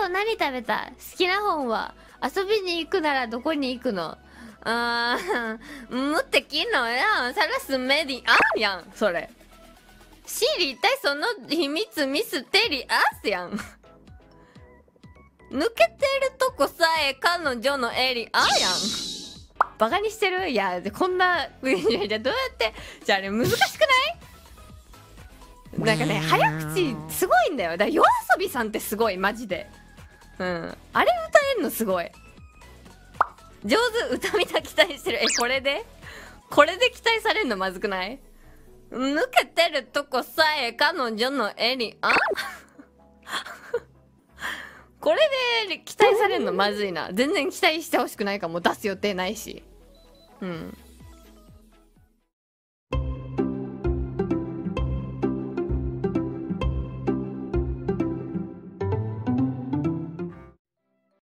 何食べた？好きな本は？遊びに行くならどこに行くの？無敵のやん。サラスメディアやん、それ。知りたいその秘密ミステリアスやん。抜けてるとこさえ彼女のエリアやん。バカにしてる？いや、こんな、じゃどうやって、じゃああれ難しくない？なんかね、早口すごいんだよ。だから夜遊びさんってすごい、マジで。うん。あれ歌えんのすごい。上手、歌みた期待してる。これで期待されんのまずくない？抜けてるとこさえ彼女のエリアこれで期待されんのまずいな。全然期待してほしくないかも。出す予定ないし。うん。